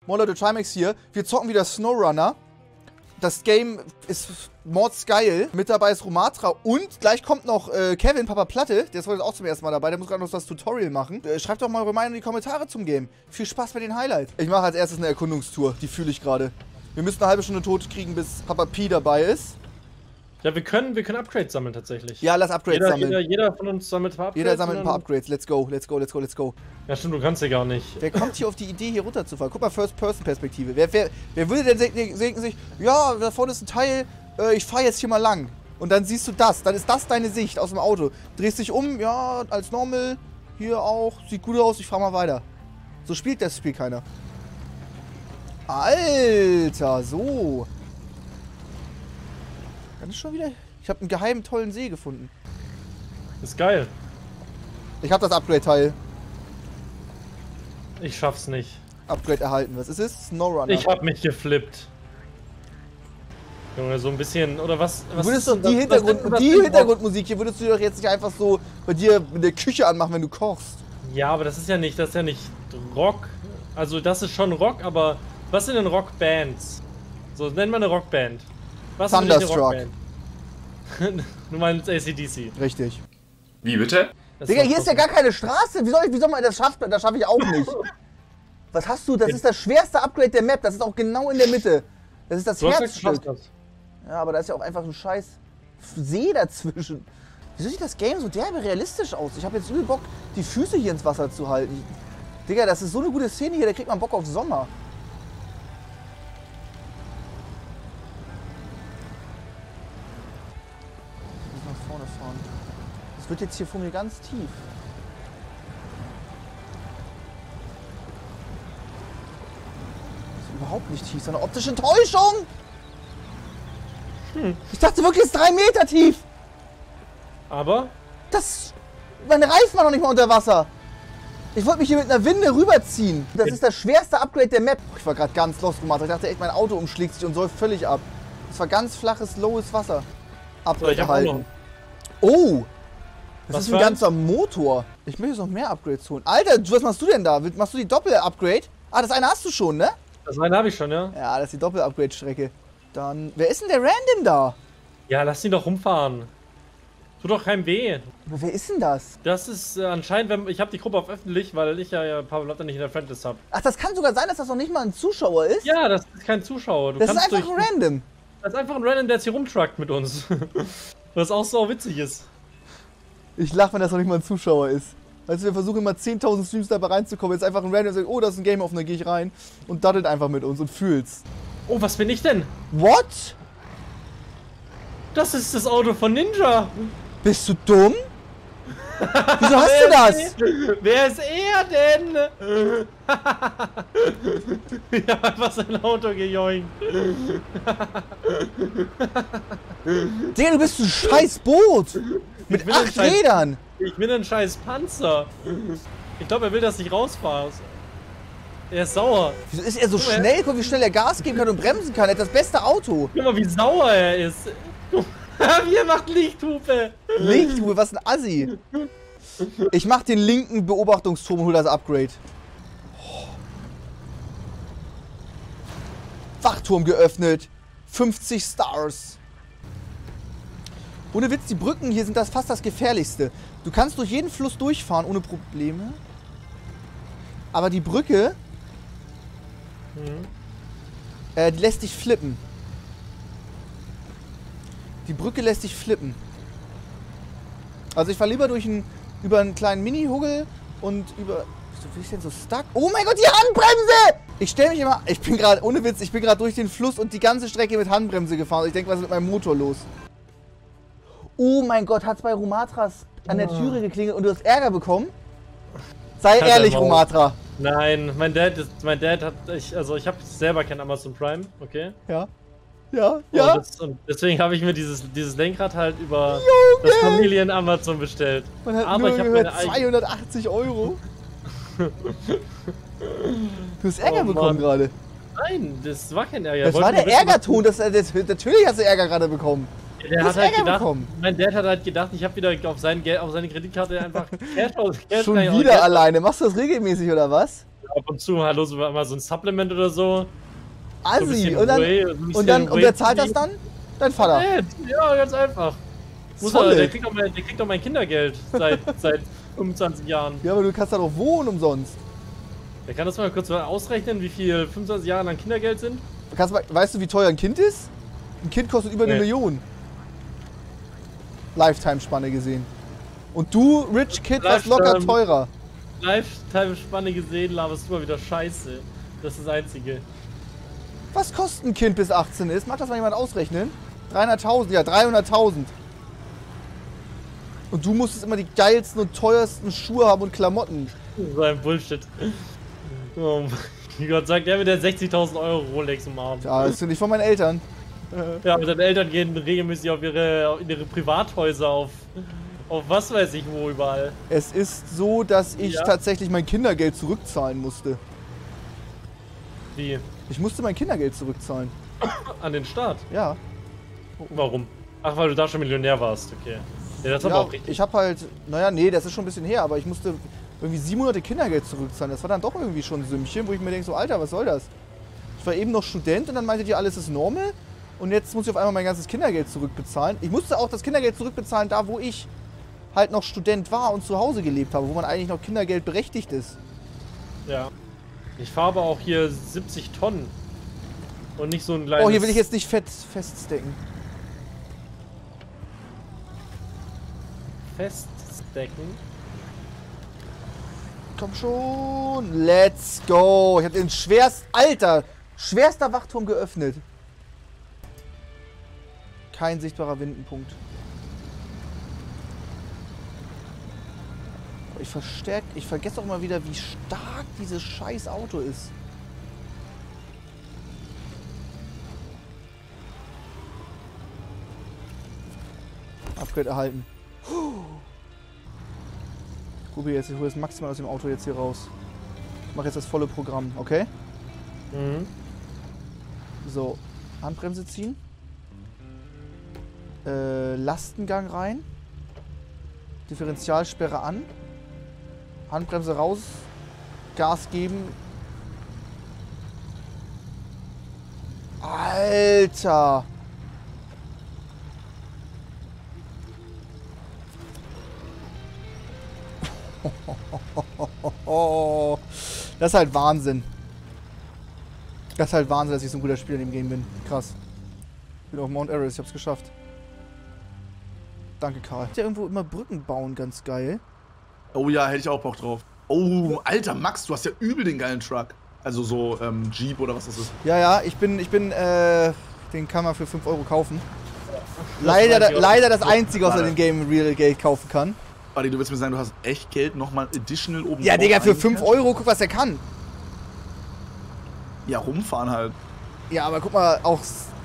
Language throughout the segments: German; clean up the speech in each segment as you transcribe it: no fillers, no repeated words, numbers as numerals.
Moin Leute, Trimax hier. Wir zocken wieder SnowRunner. Das Game ist mordsgeil. Mit dabei ist Romatra und gleich kommt noch Kevin, Papa Platte. Der ist heute auch zum ersten Mal dabei. Der muss gerade noch das Tutorial machen. Schreibt doch mal eure Meinung in die Kommentare zum Game. Viel Spaß bei den Highlights. Ich mache als erstes eine Erkundungstour. Die fühle ich gerade. Wir müssen eine halbe Stunde tot kriegen, bis Papa P dabei ist. Ja, wir können Upgrades sammeln tatsächlich. Ja, lass Upgrades sammeln. Jeder von uns sammelt ein paar Upgrades. Jeder sammelt ein paar Upgrades. Let's go, let's go, let's go, let's go. Ja, stimmt, du kannst ja gar nicht. Wer kommt hier auf die Idee, hier runterzufahren? Guck mal, First-Person-Perspektive. Wer würde denn denken sich, ja, da vorne ist ein Teil, ich fahre jetzt hier mal lang. Und dann siehst du das. Dann ist das deine Sicht aus dem Auto. Drehst dich um, ja, als normal. Hier auch. Sieht gut aus, ich fahre mal weiter. So spielt das Spiel keiner. Alter, so. Kann ich schon wieder... Ich habe einen geheimen, tollen See gefunden. Ist geil. Ich habe das Upgrade-Teil. Ich schaff's nicht. Upgrade erhalten. Was ist es? SnowRunner. Ich hab mich geflippt. Junge, so ein bisschen, oder was? Würdest du die Hintergrundmusik hier würdest du doch jetzt nicht einfach so bei dir in der Küche anmachen, wenn du kochst. Ja, aber das ist ja nicht Rock. Also das ist schon Rock, aber was sind denn Rockbands? So, nenn mal eine Rockband. Was ist eine Rockband? Du meinst AC/DC. Richtig. Wie bitte? Digga, hier ist ja gar keine Straße. Wie soll man das schaffen? Das schaffe ich auch nicht. Was hast du? Das ist das schwerste Upgrade der Map. Das ist auch genau in der Mitte. Das ist das Herzstück. Ja, aber da ist ja auch einfach ein scheiß See dazwischen. Wieso sieht das Game so derbe realistisch aus? Ich habe jetzt übel Bock, die Füße hier ins Wasser zu halten. Digga, das ist so eine gute Szene hier, da kriegt man Bock auf Sommer. Ich muss nach vorne fahren. Das wird jetzt hier vor mir ganz tief. Das ist überhaupt nicht tief, das ist eine optische Enttäuschung! Ich dachte wirklich, es ist 3 Meter tief! Aber? Meine Reifen waren noch nicht mal unter Wasser! Ich wollte mich hier mit einer Winde rüberziehen. Das ist das schwerste Upgrade der Map. Ich war gerade ganz lost gemacht. Ich dachte echt, mein Auto umschlägt sich und säuft völlig ab. Das war ganz flaches, lowes Wasser. Upgrade erhalten. Oh! Das ist ein ganzer Motor. Ich möchte jetzt noch mehr Upgrades holen. Alter, was machst du denn da? Machst du die Doppel-Upgrade? Ah, das eine hast du schon, ne? Das eine habe ich schon, ja. Ja, das ist die Doppel-Upgrade-Strecke. Dann, wer ist denn der Random da? Ja, lass ihn doch rumfahren. Tut doch keinem weh. Aber wer ist denn das? Das ist anscheinend, ich habe die Gruppe auf öffentlich, weil ich ja Pablo Lotte nicht in der Friendlist habe. Ach, das kann sogar sein, dass das noch nicht mal ein Zuschauer ist? Ja, das ist kein Zuschauer. Das ist einfach ein Random. Das ist einfach ein Random, der jetzt hier rumtruckt mit uns. Was auch so witzig ist. Ich lache, wenn das noch nicht mal ein Zuschauer ist. Also wir versuchen immer 10.000 Streams dabei reinzukommen. Jetzt einfach ein Random sagt, oh, das ist ein Game Off, dann gehe ich rein und daddelt einfach mit uns und fühlt's. Oh, was bin ich denn? What? Das ist das Auto von Ninja. Bist du dumm? Wieso hast du das? Wer ist er denn? Ich hab einfach sein Auto gejoinkt. Digga, du bist ein scheiß Boot. Mit 8 Rädern. Ich bin ein scheiß Panzer. Ich glaube, er will, dass ich rausfahre. Er ist sauer. Wieso ist er so schnell? Guck, wie schnell er Gas geben kann und bremsen kann. Er hat das beste Auto. Guck mal, wie sauer er ist. Wie er macht Lichthupe. Lichthupe, was ein Assi. Ich mach den linken Beobachtungsturm und hol das Upgrade. Oh. Wachturm geöffnet. 50 Stars. Ohne Witz, die Brücken hier sind fast das gefährlichste. Du kannst durch jeden Fluss durchfahren ohne Probleme. Aber die Brücke, die lässt dich flippen. Die Brücke lässt dich flippen. Also ich fahre lieber über einen kleinen Mini-Huggel und über... Wieso bin ich denn so stuck? Oh mein Gott, die Handbremse! Ich stelle mich immer... Ich bin gerade, ohne Witz, ich bin gerade durch den Fluss und die ganze Strecke mit Handbremse gefahren. Ich denke, was ist mit meinem Motor los? Oh mein Gott, hat's bei Romatras an der Türe geklingelt und du hast Ärger bekommen? Sei ehrlich, Romatra. Nein, mein Dad hat, ich habe selber kein Amazon Prime, okay? Ja. Ja, ja. Und deswegen habe ich mir dieses Lenkrad halt über das Familien-Amazon bestellt. Man hat aber nur ich habe gehört, 280 Euro. Du hast Ärger bekommen gerade. Nein, das war kein Ärger. Das war der Ärgerton. Natürlich hast du Ärger gerade bekommen. Der hat halt gedacht, mein Dad hat halt gedacht, ich habe wieder auf seine Kreditkarte einfach Cash Schon wieder alleine. Machst du das regelmäßig oder was? ab und zu hallo, so mal so ein Supplement oder so. Assi. So Und wer zahlt das dann? Dein Vater. Ja, ganz einfach. Der kriegt doch mein Kindergeld seit 25 Jahren. Ja, aber du kannst da doch wohnen umsonst. Der kann das mal kurz ausrechnen, wie viel 25 Jahre an Kindergeld sind? Weißt du, wie teuer ein Kind ist? Ein Kind kostet über 1 Million. Lifetime-Spanne gesehen. Und du, Rich Kid, warst locker teurer. Lifetime-Spanne gesehen, laberst du mal wieder Scheiße. Das ist das Einzige. Was kostet ein Kind bis 18 ist? Macht das mal jemand ausrechnen? 300.000, ja 300.000. Und du musstest immer die geilsten und teuersten Schuhe haben und Klamotten. So ein Bullshit. Oh mein Gott, sagt der mit der 60.000 € Rolex im Arm. Ja, das sind nicht von meinen Eltern. Ja, aber deine Eltern gehen regelmäßig in ihre Privathäuser auf was weiß ich wo überall. Es ist so, dass ich tatsächlich mein Kindergeld zurückzahlen musste. Wie? Ich musste mein Kindergeld zurückzahlen. An den Staat? Ja. Warum? Ach, weil du da schon Millionär warst, okay. Ja, das ist aber auch richtig. Ich hab halt, naja, nee, das ist schon ein bisschen her, aber ich musste irgendwie 7 Monate Kindergeld zurückzahlen. Das war dann doch irgendwie schon ein Sümmchen, wo ich mir denke, so, Alter, was soll das? Ich war eben noch Student und dann meintet ihr, alles ist normal. Und jetzt muss ich auf einmal mein ganzes Kindergeld zurückbezahlen. Ich musste auch das Kindergeld zurückbezahlen, da wo ich halt noch Student war und zu Hause gelebt habe, wo man eigentlich noch Kindergeld berechtigt ist. Ja. Ich fahre aber auch hier 70 Tonnen. Und nicht so ein kleines... Oh, hier will ich jetzt nicht feststecken. Feststecken? Komm schon. Let's go. Ich habe den schwerster Wachturm geöffnet. Kein sichtbarer Windenpunkt. Ich vergesse auch immer wieder, wie stark dieses scheiß Auto ist. Upgrade erhalten. Gubi, jetzt ich hole das maximal aus dem Auto jetzt hier raus. Ich mache jetzt das volle Programm, okay? Mhm. So, Handbremse ziehen. Lastengang rein. Differentialsperre an. Handbremse raus. Gas geben. Alter! Das ist halt Wahnsinn. Das ist halt Wahnsinn, dass ich so ein guter Spieler in dem Game bin. Krass. Ich bin auf Mount Everest, ich hab's geschafft. Danke, Karl. Ja, irgendwo immer Brücken bauen, ganz geil. Oh ja, hätte ich auch Bock drauf. Oh, Alter, Max, du hast ja übel den geilen Truck. Also so Jeep oder was das ist. Ja, ja, den kann man für 5 € kaufen. Leider das einzige, was er dem Game Real Geld kaufen kann. Buddy, du willst mir sagen, du hast echt Geld nochmal additional oben Ja, Digga, für 5 €, guck, was er kann. Ja, rumfahren halt. Ja, aber guck mal, auch...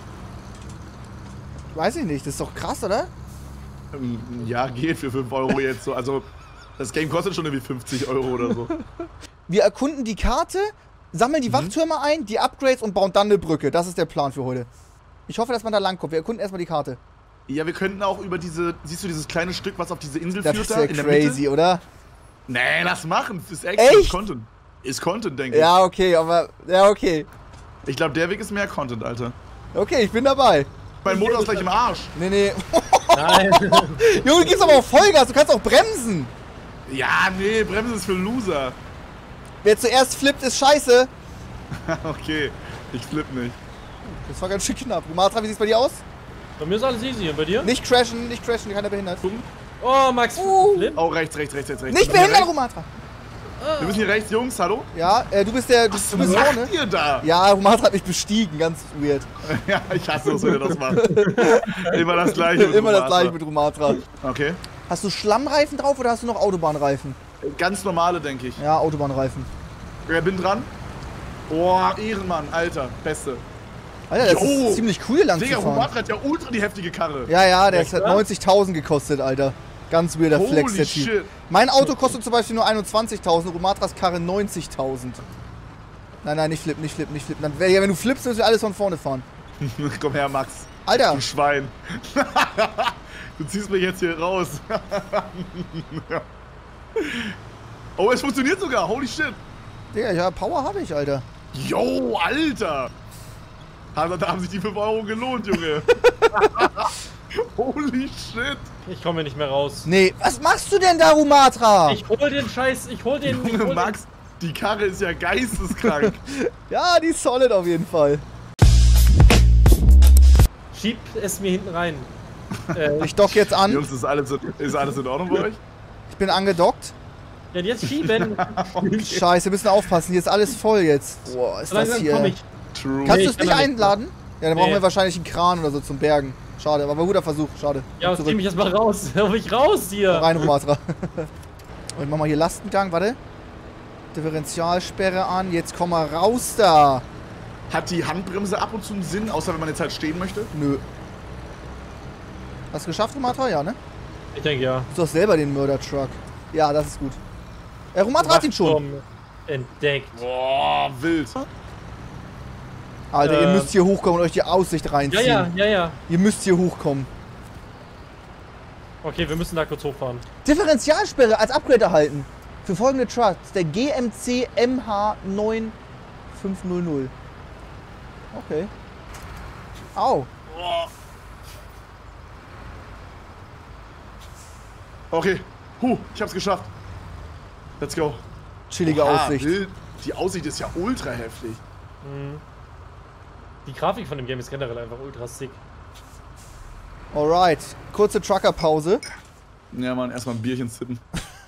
Weiß ich nicht, das ist doch krass, oder? Ja, geht für 5 € jetzt so. Also, das Game kostet schon irgendwie 50 € oder so. Wir erkunden die Karte, sammeln die Wachtürme ein, die Upgrades und bauen dann eine Brücke. Das ist der Plan für heute. Ich hoffe, dass man da langkommt. Wir erkunden erstmal die Karte. Ja, wir könnten auch über diese... Siehst du dieses kleine Stück, was auf diese Insel führt da? Das ist ja crazy, oder? Nee, lass machen. Das ist echt Content. Ist Content, denke ich. Ja, okay, aber... Ja, okay. Ich glaube, der Weg ist mehr Content, Alter. Okay, ich bin dabei. Mein Motor ist gleich im Arsch. Nee, nee. Nein. Junge, du gehst aber auf Vollgas. Du kannst auch bremsen. Ja, nee, Bremse ist für Loser. Wer zuerst flippt, ist scheiße. Okay, ich flipp nicht. Das war ganz schön knapp. Rumatra, wie sieht's bei dir aus? Bei mir ist alles easy. Und bei dir? Nicht crashen, keiner behindert. Oh, Max, flip. Oh, rechts. Nicht behindert, Rumatra. Wir müssen hier rechts, Jungs, hallo? Ja, du bist der... Was du bist macht ihr da? Ja, Rumatra hat mich bestiegen, ganz weird. Ja, ich hasse es, wenn ihr das macht. Immer das Gleiche mit Immer das Gleiche mit Rumatra. Okay. Hast du Schlammreifen drauf oder hast du noch Autobahnreifen? Ganz normale, denke ich. Ja, Autobahnreifen. Ja, bin dran. Boah, Ehrenmann, Alter, Beste. Alter, das ist ziemlich cool lang Digga, zu fahren. Rumatra hat ja ultra die heftige Karre. Ja, der hat 90.000 gekostet, Alter. Ganz weirder Flex, der Typ. Shit. Mein Auto kostet zum Beispiel nur 21.000, Rumatras Karre 90.000. Nein, nicht flippen. Dann, ja, wenn du flippst, müssen wir alles von vorne fahren. Komm her, Max. Alter. Du Schwein. Du ziehst mich jetzt hier raus. Oh, es funktioniert sogar. Holy shit. Digga, ja, Power habe ich, Alter. Yo, Alter! Da haben sich die 5 Euro gelohnt, Junge. Holy shit. Ich komme nicht mehr raus. Nee, was machst du denn da, Rumatra? Ich hol den Scheiß, ich hol den... Junge, Max, die Karre ist ja geisteskrank. Ja, die ist solid auf jeden Fall. Schieb es mir hinten rein. Ich dock jetzt an. Jungs, ist alles in Ordnung bei euch? Ich bin angedockt. Ja, jetzt schieben. Scheiße, wir müssen aufpassen. Hier ist alles voll jetzt. Boah, ist das hier. Komm ich. True. Kannst Nee, du es nicht einladen? Ja, dann brauchen Nee. wir wahrscheinlich einen Kran oder so zum Bergen. Schade, aber guter Versuch. Schade. Ja, zieh mich jetzt mal raus. Hör mich raus hier. Rein, Rumatra. Und ich mach mal hier Lastengang, warte. Differentialsperre an. Jetzt komm mal raus da. Hat die Handbremse ab und zu einen Sinn, außer wenn man jetzt halt stehen möchte? Nö. Hast du geschafft, Rumatra? Ja, ne? Ich denke ja. Du hast doch selber den Mörder-Truck. Ja, das ist gut. Rumatra hat ihn schon. Entdeckt. Boah, wild. Alter, ihr müsst hier hochkommen und euch die Aussicht reinziehen. Ja. Ihr müsst hier hochkommen. Okay, wir müssen da kurz hochfahren. Differentialsperre als Upgrade erhalten. Für folgende Trucks. Der GMC MH9500. Okay. Au. Okay. Ich hab's geschafft. Let's go. Chillige Aussicht. Wild. Die Aussicht ist ja ultra heftig. Die Grafik von dem Game ist generell einfach ultra sick. Alright. Kurze Trucker-Pause. Ja, Mann, erstmal ein Bierchen sippen.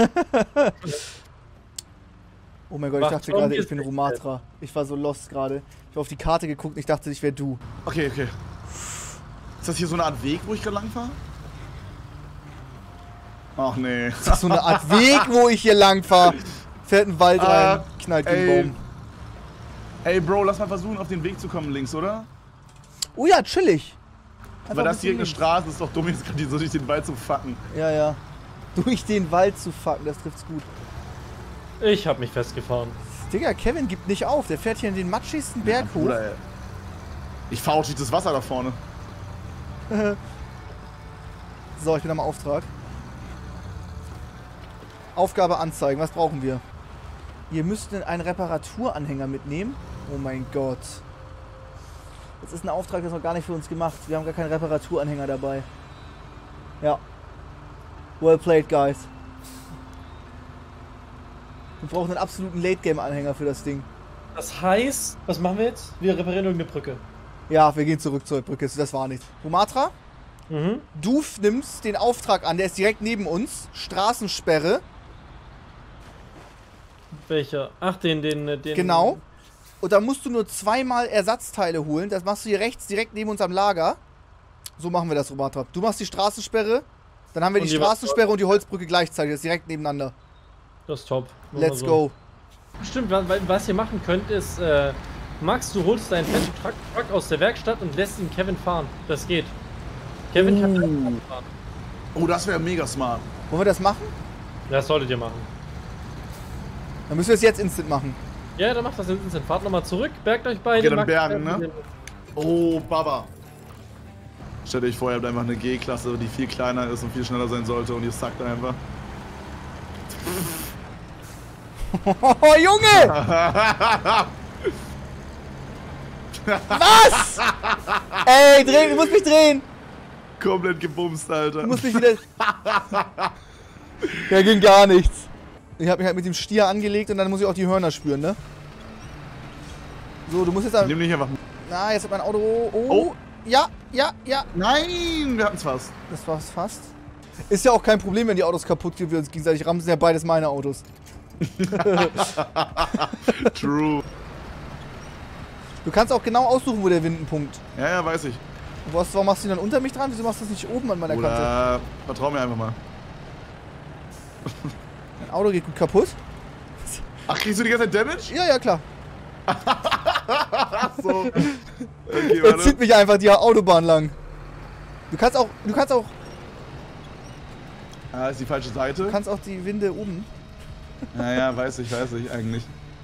Oh mein Gott, ich dachte gerade, ich bin Rumatra. Ich war so lost gerade. Ich habe auf die Karte geguckt und ich dachte, ich wäre du. Okay. Ist das hier so eine Art Weg, wo ich gerade lang fahre? Ach nee. Ist das so eine Art Weg, wo ich hier lang fahre? Fährt ein Wald rein, knallt gegen den Baum. Ey, Bro, lass mal versuchen, auf den Weg zu kommen links, oder? Oh ja, chillig. Weil das direkt eine Straße ist, doch dumm, jetzt gerade so durch den Wald zu fucken. Ja. Durch den Wald zu fucken, das trifft's gut. Ich hab mich festgefahren. Digga, Kevin gibt nicht auf. Der fährt hier in den matschigsten Berg hoch. Bruder, ey. Ich fahr auch durch das Wasser da vorne. So, ich bin am Auftrag. Aufgabe anzeigen. Was brauchen wir? Ihr müsst einen Reparaturanhänger mitnehmen. Oh mein Gott. Das ist ein Auftrag, das ist noch gar nicht für uns gemacht. Wir haben gar keinen Reparaturanhänger dabei. Ja. Well played, guys. Wir brauchen einen absoluten Late-Game-Anhänger für das Ding. Das heißt, was machen wir jetzt? Wir reparieren irgendeine Brücke. Ja, wir gehen zurück zur Brücke. Das war nichts. Rumatra, du nimmst den Auftrag an. Der ist direkt neben uns. Straßensperre. Welcher? Ach, den. Genau. Und da musst du nur zweimal Ersatzteile holen. Das machst du hier rechts direkt neben uns am Lager. So machen wir das, Rumatra. Du machst die Straßensperre. Dann haben wir die Straßensperre und die Holzbrücke gleichzeitig. Das ist direkt nebeneinander. Das ist top. Let's go. Stimmt, was ihr machen könnt ist, Max, du holst deinen fetten Truck aus der Werkstatt und lässt ihn Kevin fahren. Das geht. Kevin kann fahren. Oh, das wäre mega smart. Wollen wir das machen? Das solltet ihr machen. Dann müssen wir es jetzt instant machen. Ja, dann macht das instant. Fahrt nochmal zurück, bergt euch beide. Geht an Bergen, ne? Oh, Baba. Stellt euch vor, ihr habt einfach eine G-Klasse, die viel kleiner ist und viel schneller sein sollte und ihr sackt einfach. Oh, Junge! Was? Ey, drehen, du musst mich drehen! Komplett gebumst, Alter. Du musst mich wieder... Ja, ging gar nichts. Ich hab mich halt mit dem Stier angelegt und dann muss ich auch die Hörner spüren, ne? So, du musst jetzt... Nimm dich einfach... Na, jetzt hat mein Auto... Oh. Ja. Nein, wir hatten's fast. Das war's fast. Ist ja auch kein Problem, wenn die Autos kaputt gehen, wir uns gegenseitig rammen, sind ja beides meine Autos. True. Du kannst auch genau aussuchen, wo der Windenpunkt. Ja, weiß ich. Warum machst du ihn dann unter mich dran? Wieso machst du das nicht oben an meiner Kante? Oder vertrau mir einfach mal. Mein Auto geht gut kaputt. Ach, kriegst du die ganze Zeit Damage? Ja, klar. Ach so. Okay, Er warte. zieht mich einfach die Autobahn lang. Du kannst auch Ist die falsche Seite. die Winde oben. Ja, weiß ich eigentlich.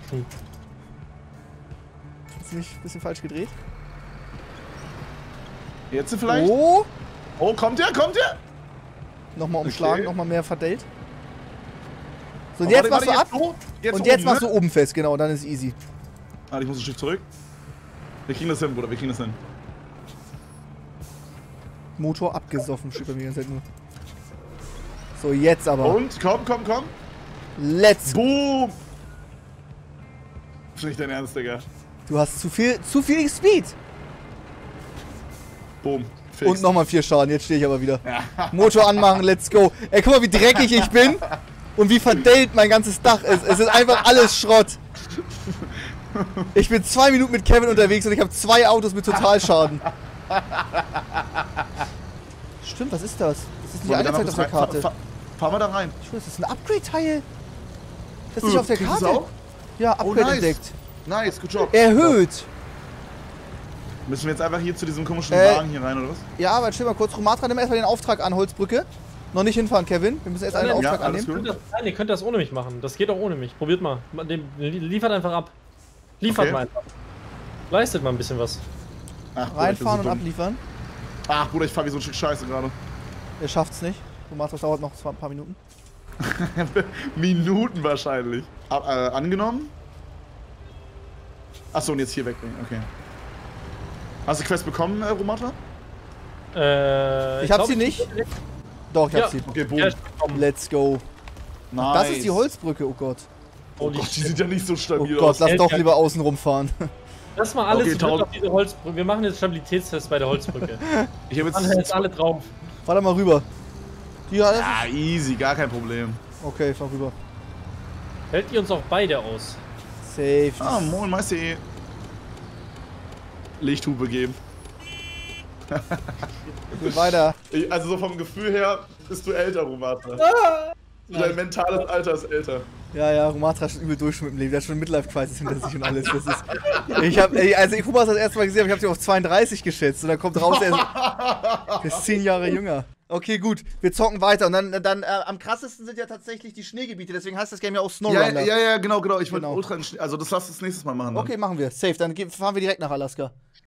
Hast du mich ein bisschen falsch gedreht? Jetzt vielleicht? Oh! Oh, kommt der? Nochmal umschlagen, Okay. nochmal mehr verdellt. So, und jetzt machst du ab. Und jetzt machst du oben fest, genau, dann ist easy. Ah, ich muss ein Stück zurück. Wir kriegen das hin, Bruder, wir kriegen das hin. Motor abgesoffen, steht bei mir die ganze Zeit nur. So, jetzt aber. Und, komm. Let's go. Boom! Das ist nicht dein Ernst, Digga. Du hast zu viel Speed. Boom. Fix. Und nochmal 4 Schaden, jetzt stehe ich aber wieder. Motor anmachen, let's go. Ey, guck mal, wie dreckig ich bin. Und wie verdellt mein ganzes Dach ist. Es ist einfach alles Schrott. Ich bin 2 Minuten mit Kevin unterwegs und ich habe 2 Autos mit Totalschaden. Stimmt, was ist das? Das ist nicht angezeigt auf der Karte. Fahren wir da rein. Ich weiß, das ist ein Upgrade-Teil. Das ist nicht auf der kriegst du's Karte. auch? Ja, Upgrade nice. entdeckt. Nice, good job. Erhöht. Müssen wir jetzt einfach hier zu diesem komischen Wagen hier rein, oder was? Ja, aber chill mal kurz. Romatra, nimm erstmal den Auftrag an, Holzbrücke. Noch nicht hinfahren, Kevin. Wir müssen erst einen Auftrag annehmen. Nein, ihr könnt das ohne mich machen. Das geht auch ohne mich. Probiert mal. Liefert einfach ab. Liefert mal einfach. Leistet mal ein bisschen was. Ach, Bruder, reinfahren und abliefern. Ach, Bruder, ich fahr wie so ein Stück Scheiße gerade. Er schafft's nicht. Romatra, dauert noch ein paar Minuten. Minuten wahrscheinlich. Angenommen? Achso, und jetzt hier wegbringen, okay. Hast du Quest bekommen, Romatra? Ich hab sie nicht. Doch, ich hab sie. Okay, boom. Ja, Let's go. Nice. Das ist die Holzbrücke, oh Gott. Oh Gott, die sieht ja nicht so stabil Oh Gott, aus. lass doch lieber außen rumfahren. Lass mal alles Okay, auf diese Holzbrücke. Wir machen jetzt Stabilitätstest bei der Holzbrücke. Ich hab Dann jetzt alle drauf. Fahr da mal rüber. Ja, easy, gar kein Problem. okay, fahr rüber. Hält ihr uns auch beide aus? Safe. Ah, moin, Meister. Lichthupe geben. Gut, weiter. Also so vom Gefühl her bist du älter, Romatra. Dein mentales Alter ist älter. Ja, Romatra ist schon übel durch mit dem Leben. Der hat schon eine Midlife-Crisis hinter sich und alles. Das ist, ich hab Romatra das erste Mal gesehen, aber ich hab sie auf 32 geschätzt. Und dann kommt raus, er ist 10 Jahre jünger. Okay, gut, wir zocken weiter. Und dann am krassesten sind ja tatsächlich die Schneegebiete. Deswegen heißt das Game ja auch SnowRunner. Ja, genau. Ich wollte Ultra, also das lass uns nächstes Mal machen. Dann. Okay, machen wir. Safe. Dann fahren wir direkt nach Alaska.